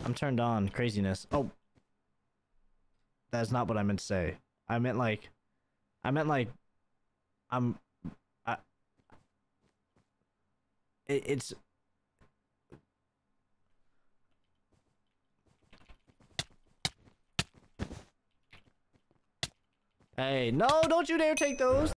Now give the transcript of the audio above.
I'm turned on. Craziness. Oh. That's not what I meant to say. I meant like... I'm... I, it's... Hey, no, don't you dare take those!